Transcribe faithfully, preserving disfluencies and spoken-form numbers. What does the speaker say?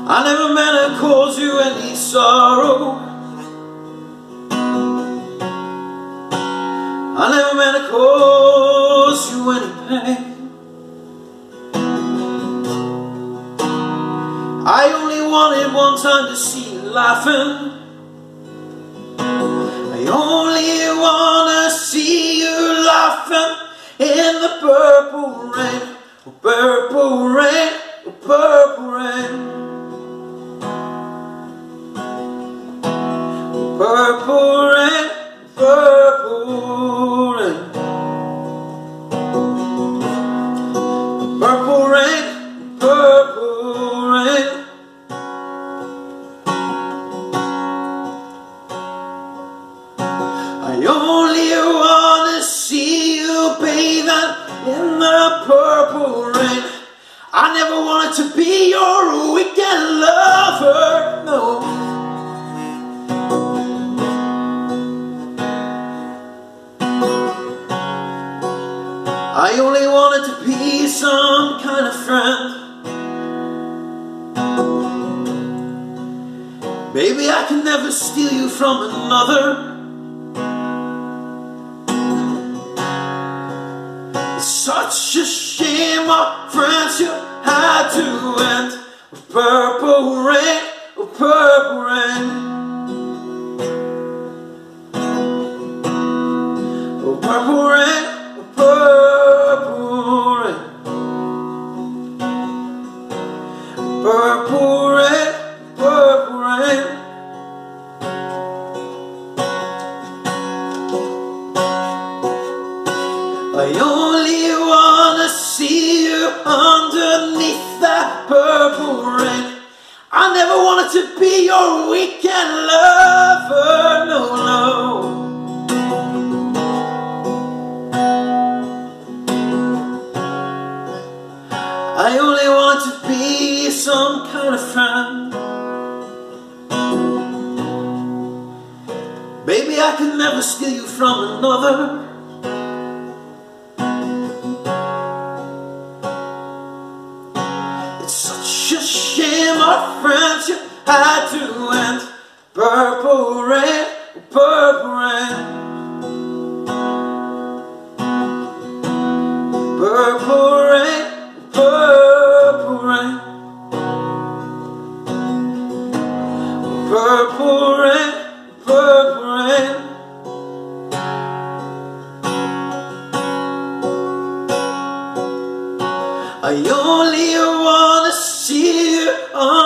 I never meant to cause you any sorrow. I never meant to cause you any pain. I only wanted one time to see you laughing. I only wanna see you laughing in the purple rain, oh, purple rain, oh, purple rain. Purple rain, purple rain. Purple rain, purple rain. I only wanna see you bathing in the purple rain. I never wanted to be your weekend lover, no. I only wanted to be some kind of friend. Baby, I can never steal you from another. It's such a shame our friendship had to end. Purple rain, oh, purple rain. Oh, purple rain, oh, purple rain. Purple rain, purple rain. I only wanna see you underneath that purple rain. I never wanted to be your weekend lover, no, no. I only wanted to be some kind of friend. Baby, I can never steal you from another. It's such a shame our friendship had to end. Purple rain, purple rain. Purple rain, purple rain. Purple rain, purple rain. I only wanna see you on